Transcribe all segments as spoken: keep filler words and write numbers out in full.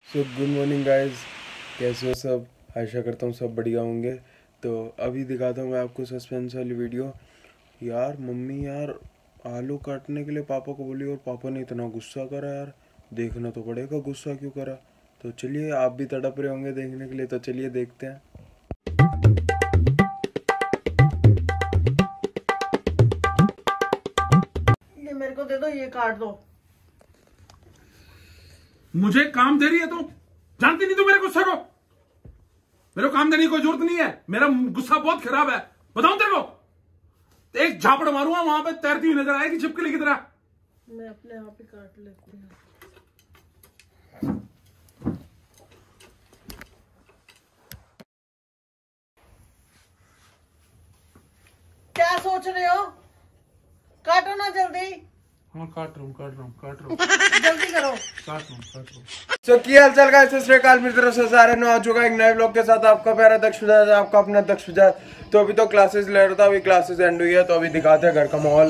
So good morning guys, कैसे हो सब? आशा करता हूँ सब बढ़िया होंगे। तो अभी दिखाता हूँ मैं आपको सस्पेंस वाली वीडियो। यार मम्मी यार आलू काटने के लिए पापा को बोली और पापा ने इतना गुस्सा करा। यार देखना तो पड़ेगा गुस्सा क्यों करा। तो चलिए, आप भी तड़प रहे होंगे देखने के लिए, तो चलिए देखते हैं। ये मेरे को दे दो, ये काट दो। मुझे काम दे रही है तू? जानती नहीं तू मेरे गुस्से को? मेरे को काम देने की कोई जरूरत नहीं है। मेरा गुस्सा बहुत खराब है, बताऊं तेरे को? एक झापड़ मारूंगा वहां पे तैरती हुई नजर आएगी छिपकली की तरह। मैं अपने आप ही काट लेती हूँ। क्या सोच रहे हो? काटो ना जल्दी। हाँ काट रहा हूँ काट रहा हूँ काट रहा हूँ जल्दी करो। काट रहा हूँ काट रहा हूँ। तो की हाल चाल गाइस, सत श्री अकाल मेरी तरफ से सारे नो आ चुका है एक नए ब्लॉग के साथ। आपका प्यारा दक्ष बजाज, आपका अपना दक्ष बजाज। तो अभी तो क्लासेस ले रहा था, अभी क्लासेस एंड हुई है, तो अभी दिखाते हैं घर का माहौल।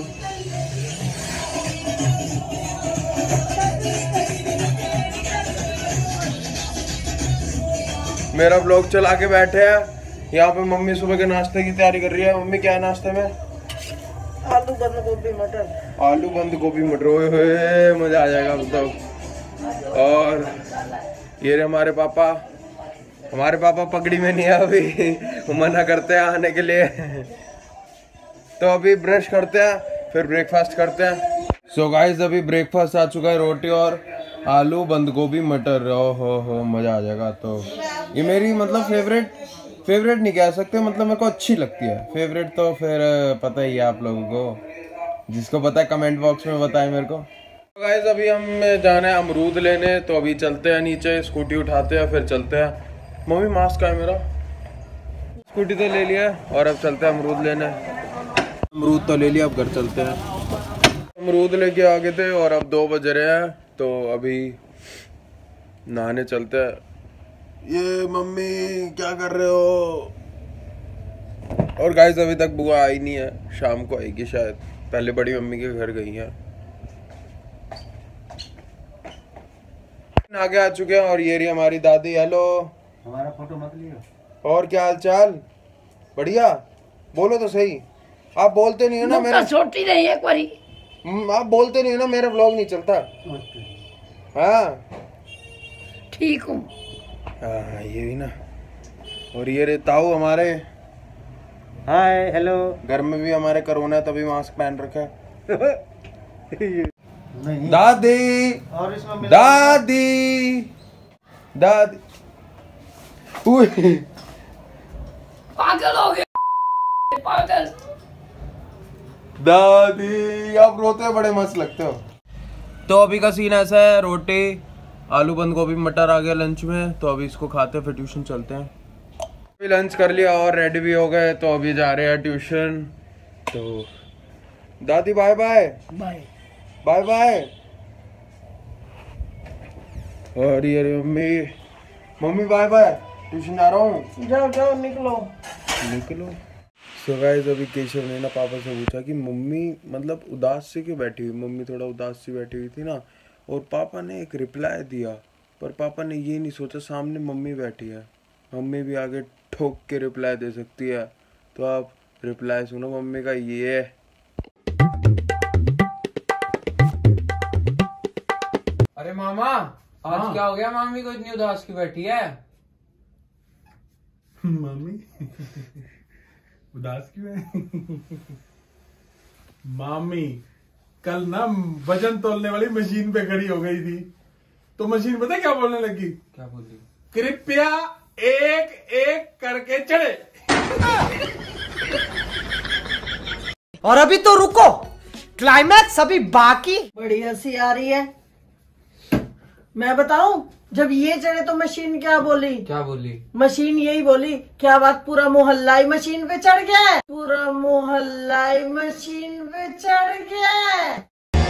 मेरा ब्लॉग चला के बैठे हैं। यहाँ पे मम्मी सुबह के नाश्ते की तैयारी कर रही है। मम्मी क्या है नाश्ते में? आलू बंद गोभी मटर। आलू बंद गोभी मटर, ओए होए मजा आ जाएगा मतलब। और ये रहे हमारे पापा। हमारे पापा पगड़ी में नहीं है अभी, वो मना करते हैं आने के लिए। तो अभी ब्रश करते हैं फिर ब्रेकफास्ट करते हैं। सो so गाइस, अभी ब्रेकफास्ट आ चुका है, रोटी और आलू बंद गोभी मटर। ओ हो हो मजा आ जाएगा। तो ये मेरी मतलब फेवरेट फेवरेट नहीं कह सकते, मतलब मेरे को अच्छी लगती है। फेवरेट तो फिर पता ही है आप लोगों को, जिसको पता है कमेंट बॉक्स में बताएं मेरे को। तो गाइस अभी हमें जाना है अमरूद लेने, तो अभी चलते हैं नीचे, स्कूटी उठाते हैं फिर चलते हैं। मम्मी मास्क है मेरा। स्कूटी तो ले लिया और अब चलते हैं अमरूद लेने। अमरूद तो ले लिया, अब घर चलते हैं। अमरूद लेके आ गए थे और अब दो बज रहे हैं, तो अभी नहाने चलते हैं। ये मम्मी क्या कर रहे हो? और गाइस अभी तक बुआ आई नहीं है, शाम को आएगी शायद। पहले बड़ी मम्मी के घर गई है। आगे आ चुके हैं और ये रही हमारी दादी। हेलो, हमारा फोटो मत लियो। और क्या हाल चाल? बढ़िया? बोलो तो सही। आप बोलते नहीं है ना मेरा। छोटी नहीं है कोई। आप बोलते नहीं है ना, मेरा व्लॉग नहीं चलता। हाँ ठीक हूँ। हाँ ये भी ना। और ये रहे ताऊ हमारे। Hi hello. घर में भी हमारे कोरोना है तभी मास्क पहन रखा है। नहीं। दादी और इसमें दादी दादी पागल हो गए पागल। दादी आप रोते बड़े मस्त लगते हो। तो अभी का सीन ऐसा है, रोटी आलू बंद गोभी मटर आ गया लंच में, तो अभी इसको खाते हैं फिर ट्यूशन चलते हैं। अभी लंच कर लिया और रेडी भी हो गए, तो अभी जा रहे हैं ट्यूशन। तो दादी bye bye bye bye bye. और ये mummy mummy bye bye, tuition जा रहा हूँ। जाओ जाओ निकलो निकलो। सो गाइस अभी केशव ने ना पापा से पूछा कि मम्मी मतलब उदास से क्यों बैठी हुई। मम्मी थोड़ा उदास सी बैठी हुई थी ना, और पापा ने एक रिप्लाई दिया, पर पापा ने ये नहीं सोचा सामने मम्मी बैठी है, मम्मी भी आगे ठोक के रिप्लाई दे सकती है। तो आप रिप्लाई सुनो मम्मी का। ये अरे मामा, आज हाँ। क्या हो गया? मामी को इतनी उदास की बैठी है? मम्मी उदास क्यों है? मामी कल ना वजन तोलने वाली मशीन पे खड़ी हो गई थी, तो मशीन पता है क्या बोलने लगी? क्या बोल रही? कृपया एक एक करके चढ़े। और अभी तो रुको, क्लाइमैक्स अभी बाकी। बड़ी हंसी आ रही है। मैं बताऊं, जब ये चढ़े तो मशीन क्या बोली? क्या बोली? मशीन यही बोली, क्या बात पूरा मोहल्ला ही मशीन पे चढ़ गया है? पूरा मोहल्ला ही मशीन पे चढ़ गया है।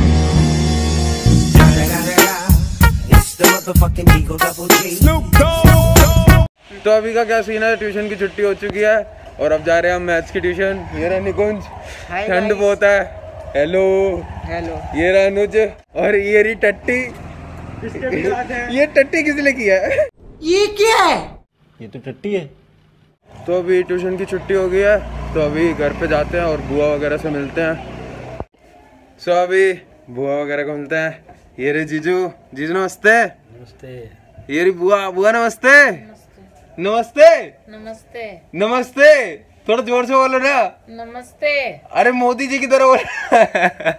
तो अभी का क्या सीन है, ट्यूशन की छुट्टी हो चुकी है और अब जा रहे हैं हम मैथ्स की ट्यूशन। ये रहा निकुंज, ठंड बहुत है। Hello hello. ये रहा अनुज और ये रही टट्टी। ये टट्टी किस लिए किया है? ये क्या है? ये तो टट्टी है। तो अभी ट्यूशन की छुट्टी हो गई है, तो अभी घर पे जाते हैं और बुआ वगैरह से मिलते हैं। सो अभी बुआ वगैरह को मिलते हैं। ये रे जीजू, जीजू नमस्ते। नमस्ते। ये रे बुआ, बुआ नमस्ते। नमस्ते नमस्ते नमस्ते। थोड़ा जोर से बोलो ना। नमस्ते। अरे मोदी जी की तरह बोलो।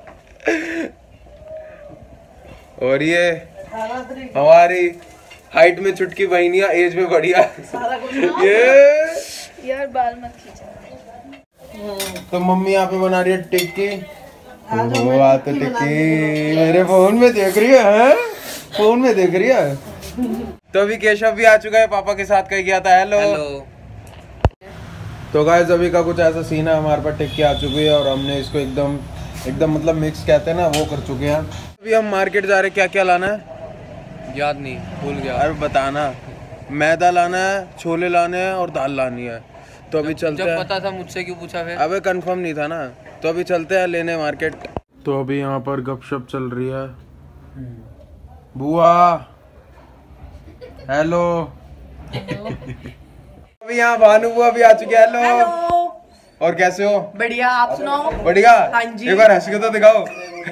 और ये हमारी हाइट में छुटकी बहनिया, एज में बढ़िया। ये यार बाल मत खींचो। तो मम्मी यहाँ पे बना रही है टिक्की। वो आते टिक्की मेरे फोन में देख रही है, फोन में देख रही है। तो अभी केशव भी आ चुका है, पापा के साथ कहीं गया था। Hello hello. तो गाइस अभी का कुछ ऐसा सीन है, हमारे पास टिक्की आ चुकी है और हमने इसको एकदम एकदम मतलब मिक्स कहते हैं ना, वो कर चुके हैं। अभी हम मार्केट जा रहे हैं, क्या क्या लाना है याद नहीं, भूल गया। अरे बताना। मैदा लाना है, छोले लाने हैं और दाल लानी है। तो अभी चलते जब हैं। पता था मुझसे क्यों पूछा फिर? अबे कंफर्म नहीं था ना, तो अभी चलते हैं लेने मार्केट। तो अभी यहाँ पर गपशप चल रही है। बुआ हेलो। अभी यहाँ भानु बुआ भी आ चुके हैं। हेलो। और कैसे हो? बढ़िया, आप सुनाओ। बढ़िया। हाँ जी। एक बार हंस के तो दिखाओ।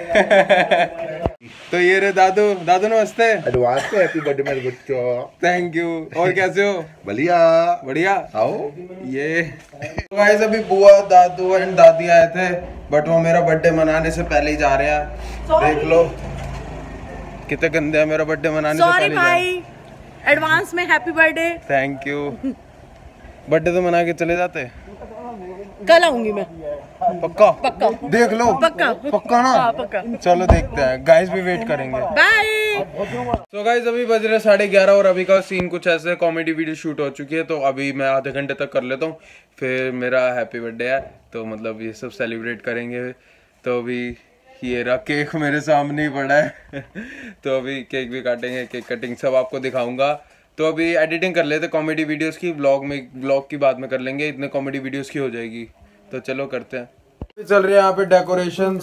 तो ये रे दादू, दादू नमस्ते। एडवांस पे हैप्पी बर्थडे मेरे बच्चों। Thank you. और कैसे हो? बढ़िया बढ़िया। आओ। ये तो गाइस अभी बुआ, दादू एंड दादी आए थे, बट वो मेरा बर्थडे मनाने से पहले ही जा रहे हैं। देख लो कितने गंदे हैं, मेरा बर्थडे मनाने से पहले भाई, एडवांस में happy birthday. Thank you. Birthday तो मना के चले जाते। कल आऊंगी मैं। पक्का पक्का। देख लो। पक्का। पक्का ना? हाँ, पक्का। चलो देखते हैं, गाइस भी वेट करेंगे। बाय। तो गाइस अभी बज रहे साढ़े ग्यारह और अभी का सीन कुछ ऐसे, कॉमेडी वीडियो शूट हो चुकी है, तो अभी मैं आधे घंटे तक कर लेता हूँ, फिर मेरा हैप्पी बर्थडे है, तो मतलब ये सब सेलिब्रेट करेंगे। तो अभी ये रहा केक मेरे सामने ही पड़ा है। तो अभी केक भी काटेंगे, केक कटिंग सब आपको दिखाऊंगा। तो अभी एडिटिंग कर लेते कॉमेडी वीडियोस की, ब्लॉग में ब्लॉग की बाद में कर लेंगे, इतने कॉमेडी वीडियोस की हो जाएगी। तो चलो करते हैं। चल रही है यहाँ पे डेकोरेशंस।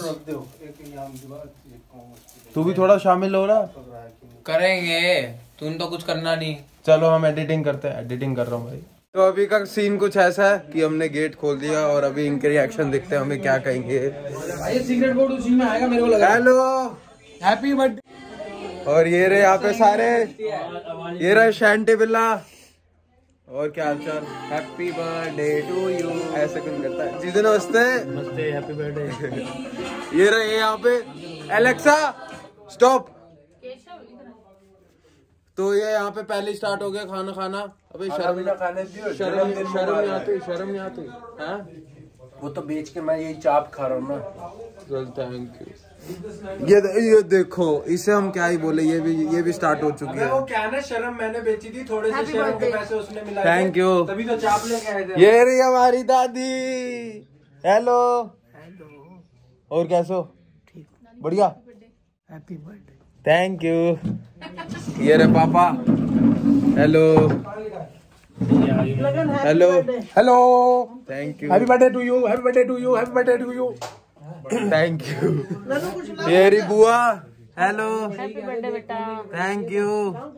तू भी थोड़ा शामिल हो रहा। करेंगे, तूने तो कुछ करना नहीं। चलो हम एडिटिंग करते हैं, एडिटिंग कर रहा हूँ भाई। तो अभी का सीन कुछ ऐसा है कि हमने गेट खोल दिया और अभी इनके रिएक्शन देखते हैं, हमें क्या कहेंगे। सीक्रेट कोड उसी में आएगा, मेरे को लगा। Hello happy birthday. और ये रहे यहाँ पे सारे, ये रहे शांति बिल्ला। और क्या हाल चाल? Happy birthday to you. ऐसे कौन करता है? जीजू नमस्ते। नमस्ते, हैप्पी बर्थडे। ये रहे यहाँ पे एलेक्सा स्टॉप। तो ये यहाँ पे पहले स्टार्ट हो गया खाना खाना। अबे शर्म खाने शर्म शर्म नहीं आती, शर्म नहीं आती। हाँ वो तो बेच के मैं यही चाप खा रहा हूँ ना। चल थैंक यू। ये ये देखो, इसे हम क्या ही बोले, ये भी ये भी स्टार्ट हो चुकी है। वो क्या ना, शर्म मैंने बेची थी, थोड़े से शर्म के पैसे उसने मिला। Thank you. तभी तो चाप लेके आए थे। ये रही हमारी दादी। हेलो। और कैसे हो? बढ़िया। Happy birthday. Thank you. ये रहे पापा। Hello hello hello. Thank you. Happy birthday to you, happy birthday to you, happy birthday to you. Thank you. ये रही बुआ। हेलो। हैप्पी बर्थडे बेटा। Thank you.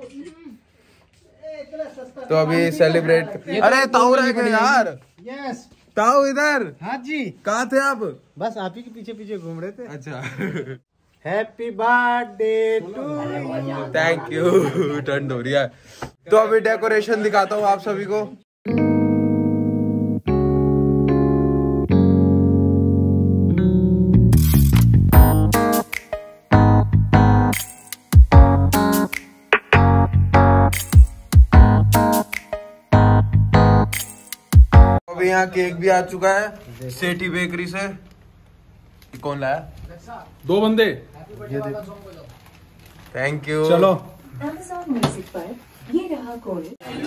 तो अभी सेलिब्रेट। अरे ताऊ रह गए यार। यस। ताऊ इधर। हाँ जी। कहाँ थे आप? बस आप ही के पीछे पीछे घूम रहे थे। अच्छा। Happy birthday to. Thank you. ठंड हो रही है। तो अभी डेकोरेशन दिखाता हूँ आप सभी को। अभी यहाँ केक भी आ चुका है सेठी बेकरी से। कौन लाया? दो बंदे। Thank you. चलो Amazon Music पर ये रहा कॉल।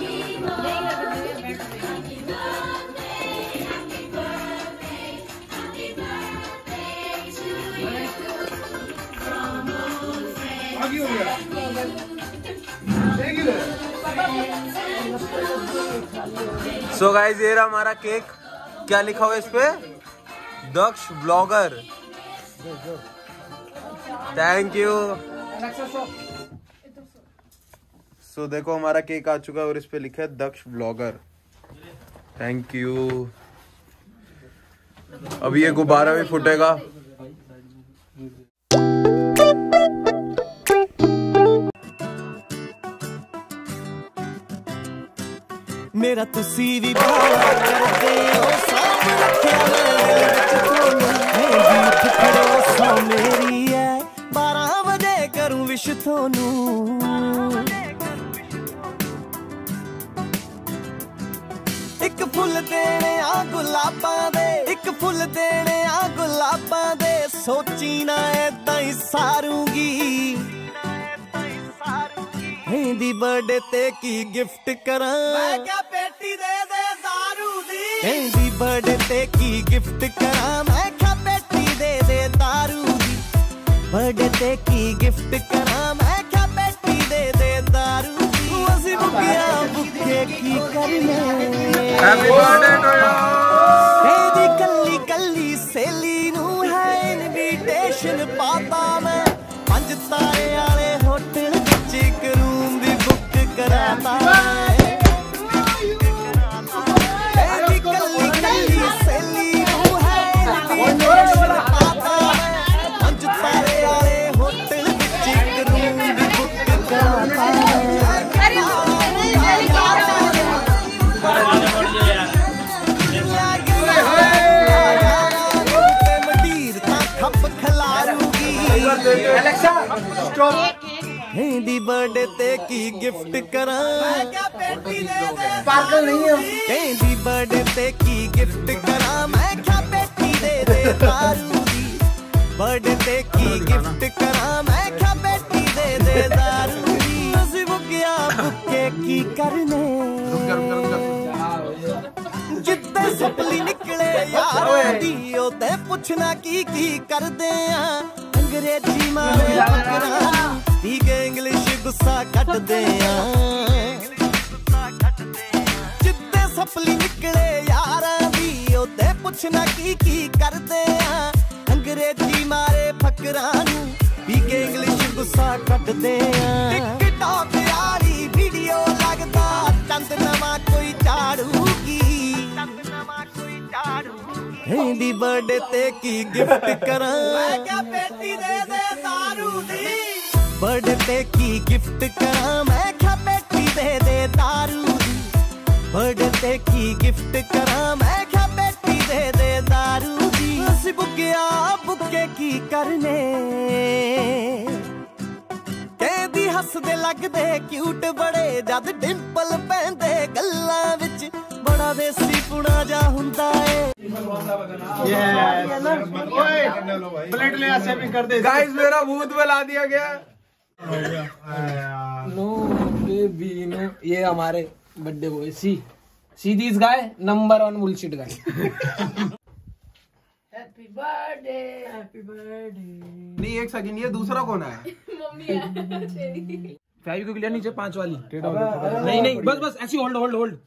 सो गाइस ये रहा हमारा केक। क्या लिखा हुआ है इस पे? Daksh blogger. Thank you. So देखो हमारा केक आ चुका है और इस पे लिखा है दक्ष ब्लॉगर। Thank you. अभी ये गुब्बारा भी फूटेगा। मेरा तुसी भी बाला करदे ओ साम रखिया मेरे विच तोनू मेरी उठ खड़ो सो मेरी है बारह बजे करूं विश थोनू एक फुल देने आ गुलाबां दे एक फुल देने आ गुलाबां दे सोची ना ऐदां ही सारूंगी दी बर्थडे ते की गिफ्ट करा मैं क्या पेटी दे दे दारू दी दी बर्थडे ते की गिफ्ट करा मैं क्या पेटी दे दे दारू दी बर्थडे ते की गिफ्ट करा मैं क्या पेटी दे दे दारू दी ਅਸੀਂ ਬੁੱਕਿਆ ਬੁੱਕੇ ਕੀ ਕਰਨੇ ਹੈਪੀ ਬਰਥਡੇ ਟੂ ਯੂ दी ਕੱਲੀ ਕੱਲੀ ਸੇਲੀ ਨੂੰ ਹੈ ਇਨਵੀਟੇਸ਼ਨ ਪਾਤਾ ਮੈਂ ਪੰਜ ਤਾਰੇ ਵਾਲੇ ਹੋਟਲ ਵਿੱਚ ਇੱਕ रूम भी बुक कराता है कल्ली कल्ली सहेली नूं है पंज तारे वाले होटल विच एक रूम भी बुक कराता मडीर तां खप खिलारूंगी एलेक्सा स्टॉप दी बर्थडे ते की गिफ्ट करा क्या पेटी दे दे पागल नहीं है दी बर्थडे ते की गिफ्ट करा मैं क्या पेटी दे दे दारू दी बर्थडे ते की गिफ्ट करा मैं क्या पेटी दे दे दारू दी ਅਸੀਂ ਬੁੱਕਿਆ ਬੁੱਕੇ ਕੀ ਕਰਨੇ ਜਿੱਤੇ ਸਪਲੀ ਨਿਕਲੇ ਯਾਰ ਦੀ ਉਹਦੇ ਪੁੱਛਣਾ ਕੀ ਕੀ ਕਰਦੇ ਆ ਅੰਗਰੇਜ਼ੀ ਮਾਰੇ ਫਕਰਾਂ ਪੀ ਕੇ ਇੰਗਲਿਸ਼ ਗੁੱਸਾ ਕੱਢਦੇ ਆ ਜਿੱਤੇ ਸਪਲੀ ਨਿਕਲੇ ਯਾਰਾਂ ਦੀ ਉਹਦੇ ਪੁੱਛਣਾ ਕੀ ਕੀ ਕਰਦੇ ਆ ਅੰਗਰੇਜ਼ੀ ਮਾਰੇ ਫਕਰਾਂ ਨੂੰ ਪੀ ਕੇ ਇੰਗਲਿਸ਼ ਗੁੱਸਾ ਕੱਢਦੇ ਆ ਟਿਕਟੌਕ ਵਾਲੀ ਵੀਡੀਓ ਲੱਗਦਾ ਚੰਦ ਨਵਾਂ ਕੋਈ ਝਾੜੂਗੀ ਚੰਦ ਨਵਾਂ ਕੋਈ ਝਾੜੂਗੀ ਦੀ ਬਰਥਡੇ ਤੇ ਕੀ ਗਿਫਟ ਕਰਾਂ ਮੈਂ ਕਿਆ ਪੇਟੀ ਦੇ ਦੇ ਦਾਰੂ ਦੀ बर्थडे पे की गिफ्ट करा मैं क्या पेटी दे दे दारू दी बर्थडे पे की गिफ्ट करा मैं क्या पेटी दे दे दारू दी ਅਸੀਂ ਬੁੱਕਿਆ ਬੁੱਕੇ ਕੀ ਕਰਨੇ ਕਹਿੰਦੀ ਹੱਸਦੇ ਲੱਗਦੇ ਕਿਊਟ ਬੜੇ ਜਦ ਡਿੰਪਲ ਪੈਂਦੇ ਗੱਲਾਂ ਵਿੱਚ ਬੜਾ ਦੇਸੀ ਪੁਣਾ ਜਾ ਹੁੰਦਾ ਏ प्लेट ले ऐसे भी कर दे गाइस मेरा भूत बुला दिया गया। नो बेबी नो ये हमारे birthday boy see see this guy number one bullshit guy happy birthday happy birthday. नहीं एक सेकंड ये दूसरा कौन है? मम्मी है फाइव को क्लियर नीचे पांच वाली नहीं नहीं बस बस ऐसी होल्ड होल्ड होल्ड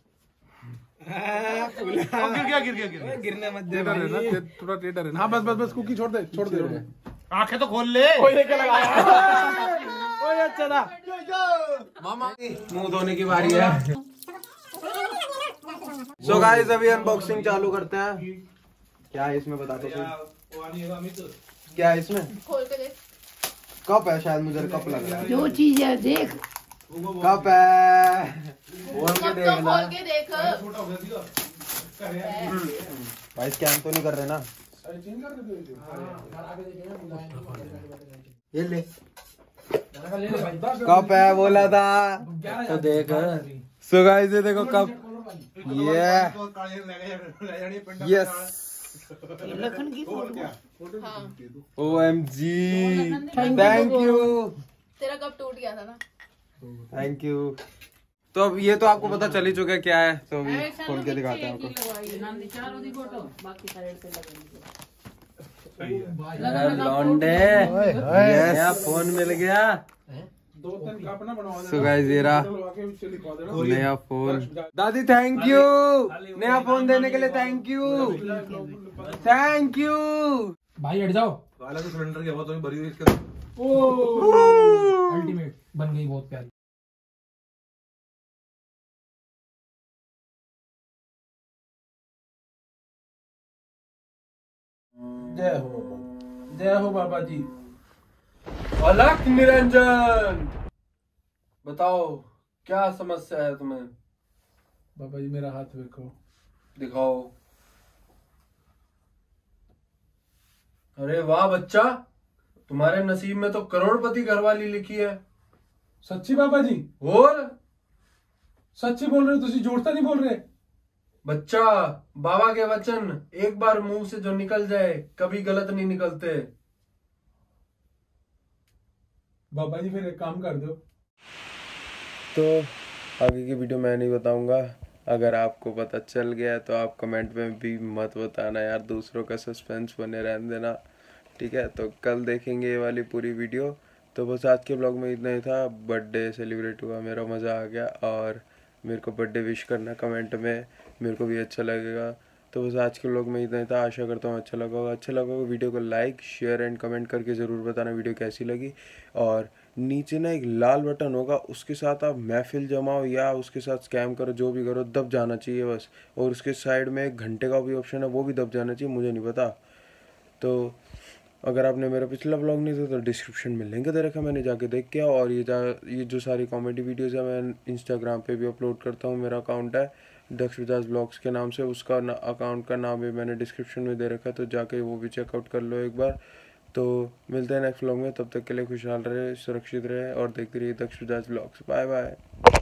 गिर गया गिर गया गिर गया गिरने मत दे टेढ़ा रहना ते- थोड़ा टेढ़ा रहना हाँ बस बस बस कुकी छोड़ दे छोड़ दे आंखें तो खोल ले कोई लेके लगाया ओए अच्छा था मामा मुंह धोने की बारी है। सो गाइस अभी अनबॉक्सिंग चालू करते हैं। क्या है इसमें बता दो क्या है इसमें? खोल के देख कप है शायद मुझे कप लग रहा है। जो चीज है देख कप है खोल के देखना खोल के देख भाई स्कैन तो नहीं कर रहे ना? ये ले कप है बोला था तो देख। सो गाइस ये देखो कप ये यस लखन की O M G thank you तेरा कप टूट गया था ना। Thank you. तो अब ये तो आपको पता चल ही चुका है क्या है तो अभी खोल के दिखाते हैं आपको। लौंडे नया फोन मिल गया। सो गाइस ये रहा नया फोन। दादी थैंक यू नया फोन देने के लिए थैंक यू थैंक यू। भाई हट जाओ वाला तो सिलेंडर की हवा तो भरी हुई इसके अल्टीमेट बन गई बहुत प्यारी। जय हो जय हो बाबा जी। अलख निरंजन, बताओ क्या समस्या है तुम्हें? बाबा जी मेरा हाथ देखो। दिखाओ। अरे वाह बच्चा, तुम्हारे नसीब में तो करोड़पति घरवाली लिखी है। सच्ची बाबा जी? और सच्ची बोल रहे हो, तुसी झूठ तो नहीं बोल रहे? बच्चा, बाबा के वचन एक बार मुंह से जो निकल जाए कभी गलत नहीं निकलते। बाबा जी फिर एक काम कर दो। तो आगे की वीडियो मैं नहीं बताऊंगा, अगर आपको पता चल गया तो आप कमेंट में भी मत बताना यार, दूसरों का सस्पेंस बने रहने देना, ठीक है। तो कल देखेंगे ये वाली पूरी वीडियो। तो बस आज के ब्लॉग में इतना ही था। बर्थडे सेलिब्रेट हुआ, मेरा मज़ा आ गया, और मेरे को बर्थडे विश करना कमेंट में, मेरे को भी अच्छा लगेगा। तो बस आज के ब्लॉग में इतना ही था। आशा करता हूँ अच्छा लगा होगा। अच्छा लगा होगा वीडियो को लाइक शेयर एंड कमेंट करके ज़रूर बताना वीडियो कैसी लगी। और नीचे ना एक लाल बटन होगा, उसके साथ आप महफिल जमाओ या उसके साथ स्कैम करो, जो भी करो दब जाना चाहिए बस। और उसके साइड में एक घंटे का भी ऑप्शन है, वो भी दब जाना चाहिए, मुझे नहीं पता। तो अगर आपने मेरा पिछला ब्लॉग नहीं था तो डिस्क्रिप्शन में लिंक दे रखा, मैंने जाके देख के। और ये जा ये जो सारी कॉमेडी वीडियोस है मैं इंस्टाग्राम पे भी अपलोड करता हूँ। मेरा अकाउंट है दक्ष विदास ब्लॉग्स के नाम से, उसका अकाउंट का नाम भी मैंने डिस्क्रिप्शन में दे रखा है, तो जाके वो भी चेकआउट कर लो एक बार। तो मिलते हैं नेक्स्ट ब्लॉग में, तब तक के लिए खुशहाल रहे, सुरक्षित रहे और देखते रहिए दक्ष विदास ब्लॉग्स। Bye bye.